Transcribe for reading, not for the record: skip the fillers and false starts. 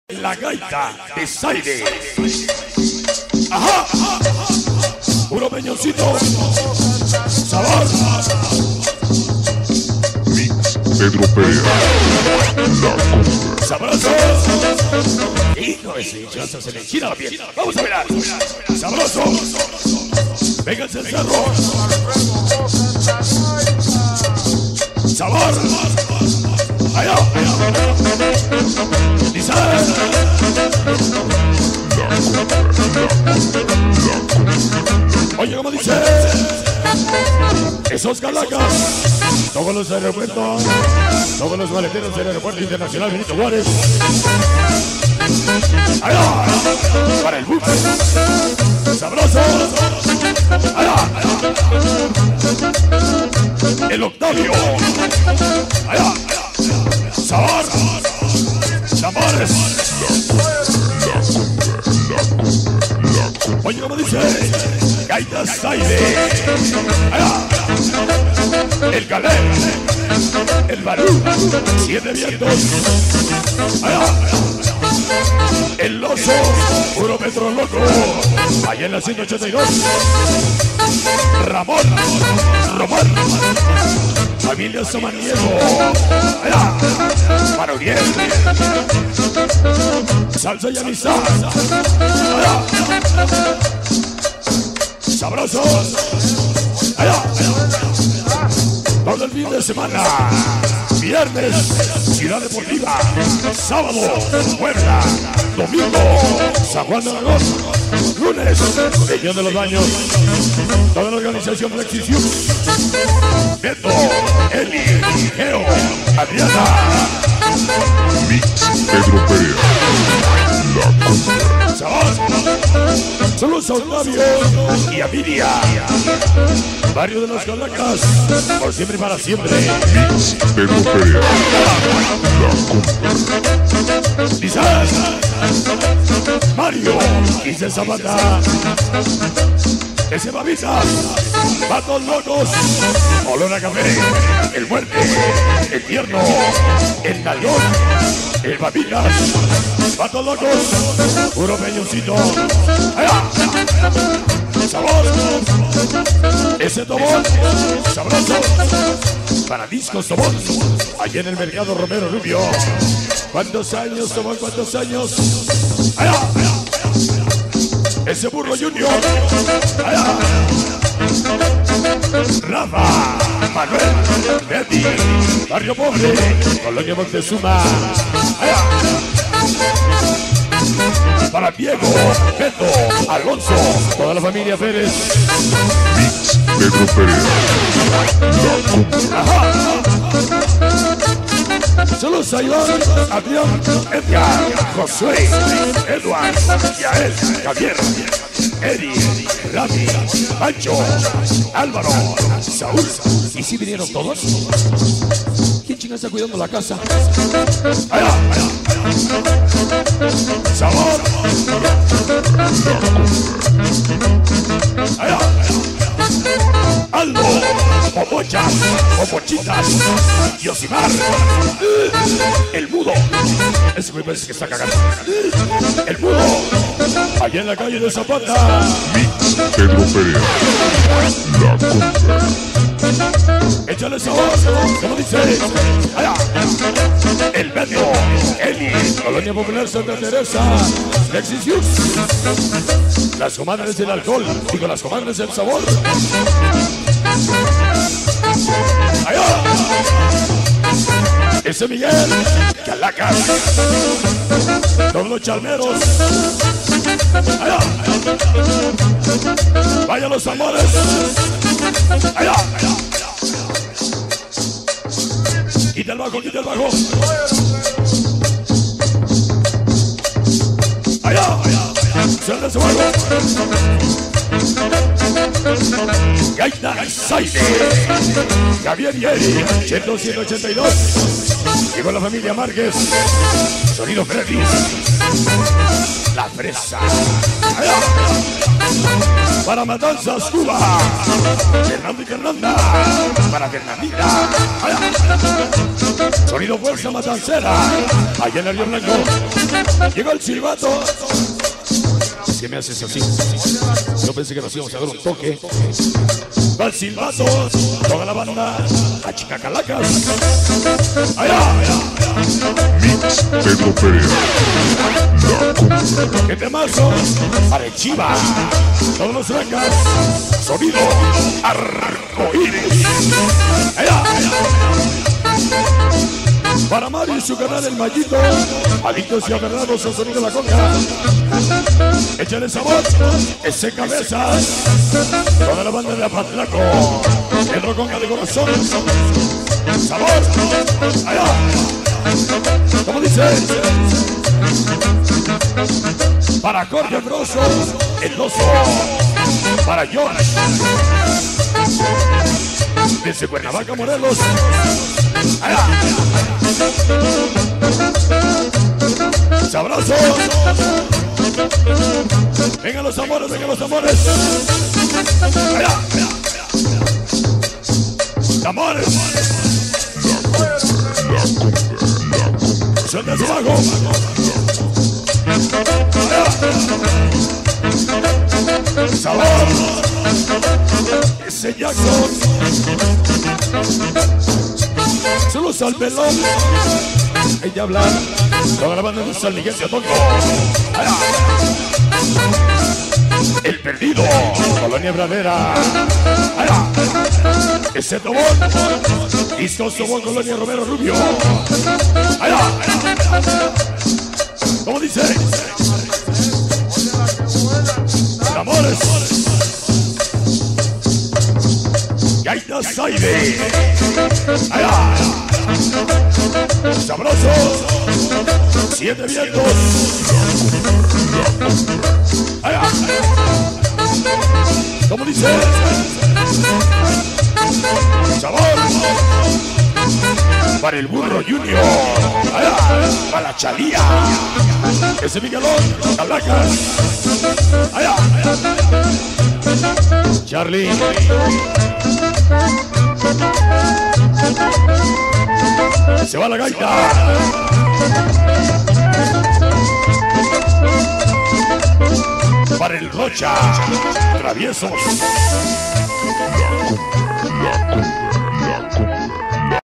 La gaita de Zaire. Ajá, puro peñoncito. Sabor. Mix Pedro Perea. La Conga. Sabroso. Hijo de su hinchazo, se le enchina la piel. Vamos a mirar. Sabroso. Vénganse el cerro. Sabor. Allá. Dice. Oye, como dice, esos calacas, todos los aeropuertos, todos los maleteros del Aeropuerto Internacional Benito Juárez. Allá, para el buque, sabroso. Allá, el Octavio. Allá, sabor, sabores. Oye, como dice, gaita Zaire. El Calé, el Barú, Siete Vientos. El Oso, puro Petro Loco. Allá en la 182. Ramón, Román, familia Samaniego. Para Uriel, salsa y amistad. Sabrosos. Todo el fin de semana. Viernes, Ciudad Deportiva. Sábado, Puebla. Domingo, San Juan de Aragón. Lunes, Peñón de los Baños. Toda la organización Flexisión. Beto, Eli, Geo, Adriana. Mix Pedro Perea. La Conga. Saludos a Octavio y a Miria. Barrio de las Calacas, por siempre y para siempre. Mix Pedro Perea. La Conga. Dice Mario, dice Zapata. Ese Babitas, Patos Locos, Olor a Café, El Muerte, El Tierno, El Nalgón, El Babitas, Patos Locos, puro peñoncito. Sabor, ese Tobón, sabroso, para discos Tobón, allá en el mercado Romero Rubio. ¿Cuántos años, Tobón? ¿Cuántos años? Ese Burro Junior. Rafa, Manuel, Betty, Barrio Pobre, Colonia Montezuma. Para Diego, Beto, Alonso, toda la familia Pérez. Mix Pedro Perea. La Conga. Saludos a Iván, Adrián, Edgar, Josué, Edward, Yael, Javier, Eri, Rami, Pancho, Álvaro, Saúl. ¿Y si vinieron todos? ¿Quién chinga está cuidando la casa? Allá, allá. Sabor. Allá. Aldo, Popochas, Popochitas, Yosimar, El Mudo. Ese me parece que está cagando. El Mudo, allá en la calle de Zapata. Mix Pedro Perea. La Conga. Échale sabor, como dice. Allá. El Beto, Eli, Colonia Popular Santa Teresa, Lexisius. Las comadres del alcohol, digo las comadres del sabor. Allá. Ese Miguel, Calacas, todos los chalmeros. Allá. Vaya los amores. Allá. Quita el bajo, quita el bajo. Allá. Suelta ese bajo. Gaita Zaire. Javier y Eri, 182. Y con la familia Márquez. Sonido Freddy. La Fresa. Allá. para Matanzas, Cuba. Fernando y Fernanda, para Fernandita. Sonido Fuerza Matancera, allá en el Río Blanco. Llegó el silbato. Es que me haces así. Yo pensé que nos íbamos a dar un toque. Va el silbato, toda la banda, a Chicacalacas. Allá, Mix Pedro Perea. La Conga. ¡Qué temazo! Arechiva, todos los blancas, sonido arcoíris. Allá, para Mario y su canal El Mallito, adictos y aferrados al sonido de la conga. Échale sabor, ese cabezas, toda la banda de Apatlaco, Pedro Conga de corazón. Sabor, allá, como dice. Para Jorge Broso, el oso. Para George, desde Cuernavaca, Morelos. Allá. Sabroso. Vengan los amores, vengan los amores. Allá. Amores. Suelta su bajo. Sabor. Ese Jackson. Saludos al pelón. Ella habla. Toda la banda de San Miguel de Atongo. El perdido. Colonia Bradera. Ese Tobón. Discos Tobón, Colonia Romero Rubio. ¿Cómo dice? Amores. Gaita Saide. Sabroso. 7 vientos. ¿Cómo dice? Sabor. Para el Burro Junior. Para la Chalía. Ese Miguelón. Calacas. Charlie. Se va la gaita. Para el Rocha. Traviesos. La Conga.